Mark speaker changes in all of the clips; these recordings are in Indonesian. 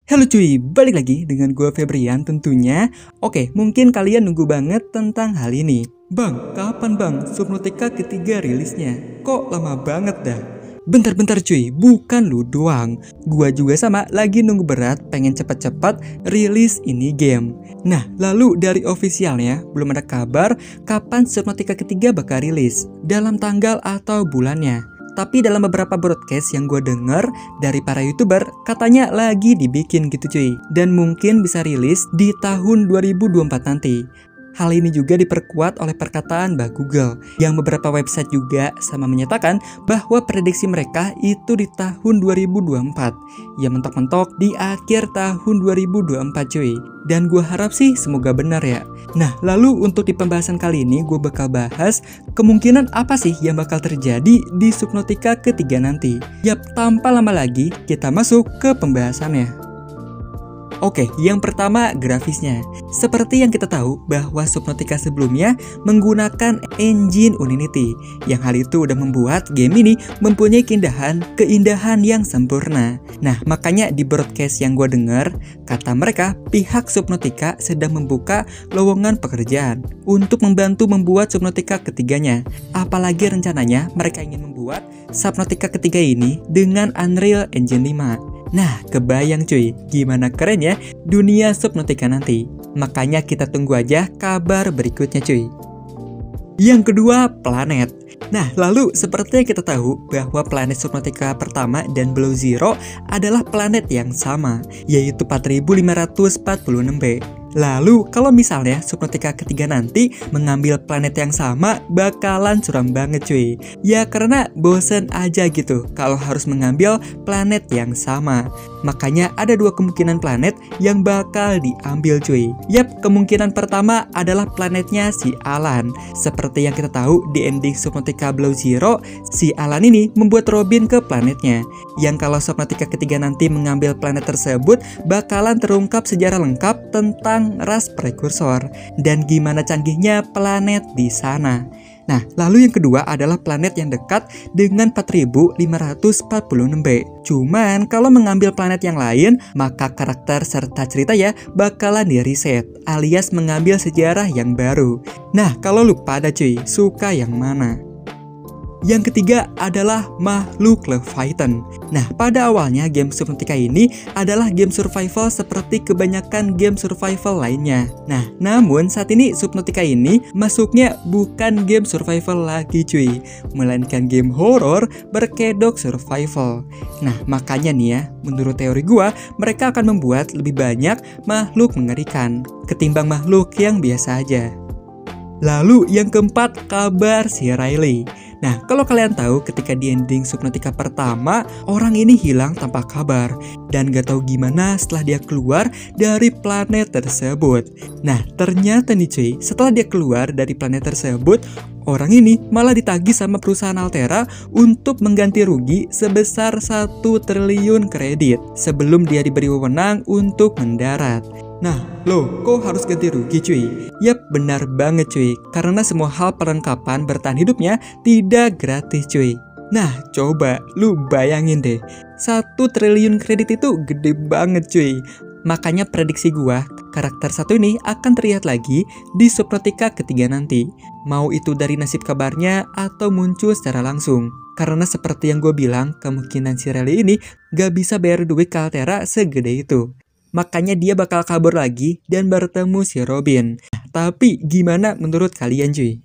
Speaker 1: Halo cuy, balik lagi dengan gue Febrian tentunya. Oke, mungkin kalian nunggu banget tentang hal ini. Bang, kapan bang Subnautica ketiga rilisnya? Kok lama banget dah? Bentar-bentar cuy, bukan lu doang. Gua juga sama lagi nunggu berat pengen cepat-cepat rilis ini game. Nah, lalu dari officialnya belum ada kabar kapan Subnautica ketiga bakal rilis, dalam tanggal atau bulannya. Tapi dalam beberapa broadcast yang gue denger dari para youtuber, katanya lagi dibikin gitu cuy. Dan mungkin bisa rilis di tahun 2024 nanti. Hal ini juga diperkuat oleh perkataan Mbak Google, yang beberapa website juga sama menyatakan bahwa prediksi mereka itu di tahun 2024. Ya mentok-mentok di akhir tahun 2024 cuy. Dan gue harap sih semoga benar ya. Nah, lalu untuk di pembahasan kali ini gue bakal bahas kemungkinan apa sih yang bakal terjadi di Subnautica ketiga nanti. Yap, tanpa lama lagi kita masuk ke pembahasannya. Oke, yang pertama grafisnya. Seperti yang kita tahu bahwa Subnautica sebelumnya menggunakan engine Unity, yang hal itu udah membuat game ini mempunyai keindahan yang sempurna. Nah, makanya di broadcast yang gue denger, kata mereka pihak Subnautica sedang membuka lowongan pekerjaan untuk membantu membuat Subnautica ketiganya. Apalagi rencananya mereka ingin membuat Subnautica ketiga ini dengan Unreal Engine 5. Nah, kebayang cuy, gimana keren ya dunia Subnautica nanti. Makanya kita tunggu aja kabar berikutnya cuy. Yang kedua, planet. Nah, lalu seperti yang kita tahu bahwa planet Subnautica pertama dan Below Zero adalah planet yang sama, yaitu 4546B. Lalu, kalau misalnya Subnautica ketiga nanti mengambil planet yang sama, bakalan suram banget cuy. Ya karena bosen aja gitu kalau harus mengambil planet yang sama. Makanya ada dua kemungkinan planet yang bakal diambil cuy. Yap, kemungkinan pertama adalah planetnya si Alan. Seperti yang kita tahu di ending Subnautica Below Zero, si Alan ini membuat Robin ke planetnya. Yang kalau Subnautica ketiga nanti mengambil planet tersebut, bakalan terungkap sejarah lengkap tentang ras prekursor dan gimana canggihnya planet di sana. Nah, lalu yang kedua adalah planet yang dekat dengan 4546B. Cuman kalau mengambil planet yang lain, maka karakter serta cerita ya bakalan di reset, alias mengambil sejarah yang baru. Nah, kalau lu pada cuy, suka yang mana? Yang ketiga adalah makhluk Leviathan. Nah, pada awalnya game Subnautica ini adalah game survival seperti kebanyakan game survival lainnya. Nah, namun saat ini Subnautica ini masuknya bukan game survival lagi cuy, melainkan game horror berkedok survival. Nah, makanya nih ya, menurut teori gua, mereka akan membuat lebih banyak makhluk mengerikan ketimbang makhluk yang biasa aja. Lalu yang keempat, kabar si Riley. Nah, kalau kalian tahu ketika di ending Subnautica pertama, orang ini hilang tanpa kabar dan gak tahu gimana setelah dia keluar dari planet tersebut. Nah, ternyata nih cuy, setelah dia keluar dari planet tersebut, orang ini malah ditagih sama perusahaan Altera untuk mengganti rugi sebesar 1 triliun kredit sebelum dia diberi wewenang untuk mendarat. Nah, loh, kok harus ganti rugi cuy? Yap, benar banget cuy, karena semua hal perlengkapan bertahan hidupnya tidak gratis cuy. Nah, coba lu bayangin deh, 1 triliun kredit itu gede banget cuy. Makanya prediksi gua, karakter satu ini akan terlihat lagi di Subnautica ketiga nanti. Mau itu dari nasib kabarnya atau muncul secara langsung. Karena seperti yang gue bilang, kemungkinan si Riley ini gak bisa bayar duit ke Altera segede itu. Makanya dia bakal kabur lagi dan bertemu si Robin. Tapi gimana menurut kalian cuy?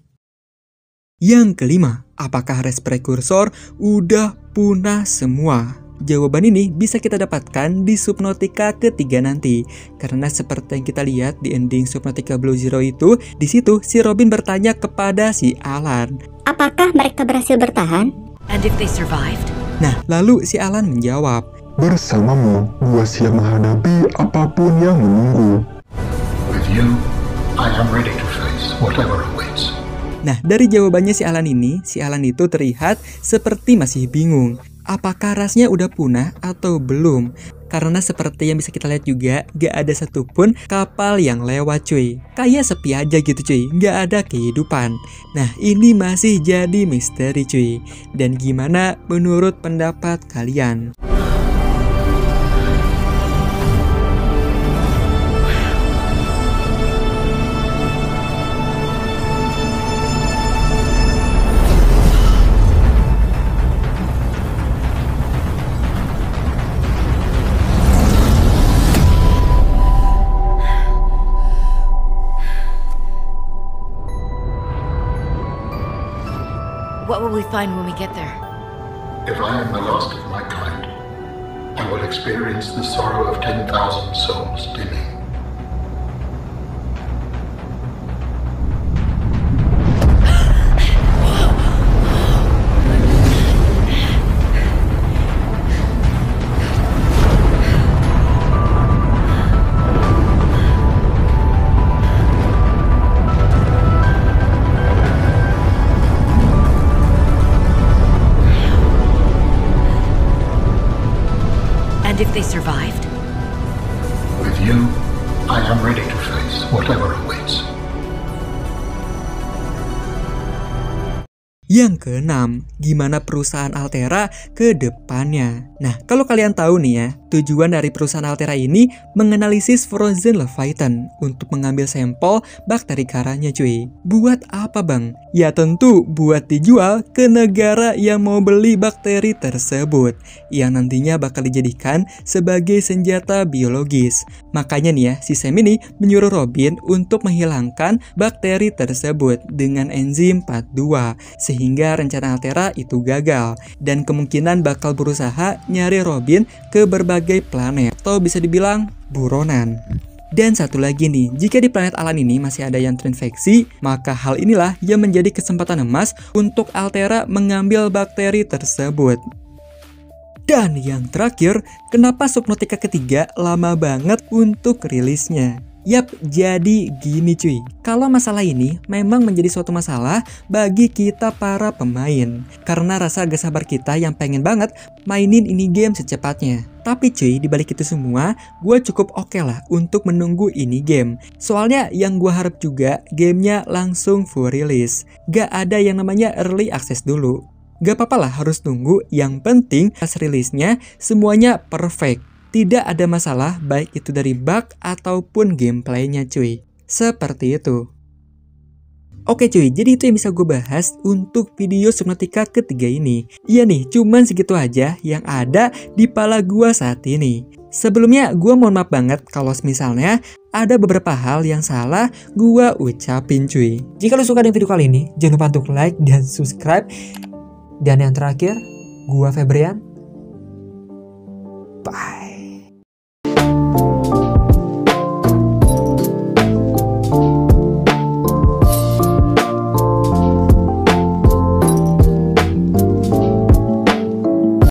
Speaker 1: Yang kelima, apakah ras prekursor udah punah semua? Jawaban ini bisa kita dapatkan di Subnautica ketiga nanti. Karena seperti yang kita lihat di ending Subnautica Below Zero itu, di situ si Robin bertanya kepada si Alan,
Speaker 2: apakah mereka berhasil bertahan?
Speaker 3: And if they survived?
Speaker 1: Nah, lalu si Alan menjawab,
Speaker 4: bersamamu, gua siap menghadapi apapun yang menunggu.
Speaker 5: With you, I am ready to face whatever awaits.
Speaker 1: Nah, dari jawabannya si Alan ini, si Alan itu terlihat seperti masih bingung. Apakah rasnya udah punah atau belum? Karena seperti yang bisa kita lihat juga, gak ada satupun kapal yang lewat cuy. Kayak sepi aja gitu cuy, gak ada kehidupan. Nah, ini masih jadi misteri cuy. Dan gimana menurut pendapat kalian?
Speaker 3: What will we find when we get there?
Speaker 5: If I am the last of my kind, I will experience the sorrow of 10,000 souls dimming.
Speaker 3: And if they survived?
Speaker 5: With you, I am ready to face whatever awaits.
Speaker 1: Yang keenam, gimana perusahaan Altera ke depannya? Nah, kalau kalian tahu nih ya, tujuan dari perusahaan Altera ini menganalisis Frozen Leviathan untuk mengambil sampel bakteri karanya cuy. Buat apa bang? Ya tentu buat dijual ke negara yang mau beli bakteri tersebut, yang nantinya bakal dijadikan sebagai senjata biologis. Makanya nih ya, si Sam ini menyuruh Robin untuk menghilangkan bakteri tersebut dengan enzim 42, sehingga rencana Altera itu gagal, dan kemungkinan bakal berusaha nyari Robin ke berbagai planet, atau bisa dibilang buronan. Dan satu lagi nih, jika di planet Alan ini masih ada yang terinfeksi, maka hal inilah yang menjadi kesempatan emas untuk Altera mengambil bakteri tersebut. Dan yang terakhir, kenapa Subnautica ketiga lama banget untuk rilisnya? Yap, jadi gini cuy, kalau masalah ini memang menjadi suatu masalah bagi kita para pemain, karena rasa gak sabar kita yang pengen banget mainin ini game secepatnya. Tapi cuy, dibalik itu semua, gue cukup oke lah untuk menunggu ini game. Soalnya yang gue harap juga gamenya langsung full release, gak ada yang namanya early access dulu. Gak apa-apa lah harus nunggu, yang penting pas rilisnya semuanya perfect. Tidak ada masalah baik itu dari bug ataupun gameplaynya cuy. Seperti itu. Oke cuy, jadi itu yang bisa gue bahas untuk video Subnautica ketiga ini. Iya nih, cuman segitu aja yang ada di pala gue saat ini. Sebelumnya gue mohon maaf banget kalau misalnya ada beberapa hal yang salah gue ucapin cuy. Jika lo suka dengan video kali ini, jangan lupa untuk like dan subscribe. Dan yang terakhir, gue Febrian. Bye.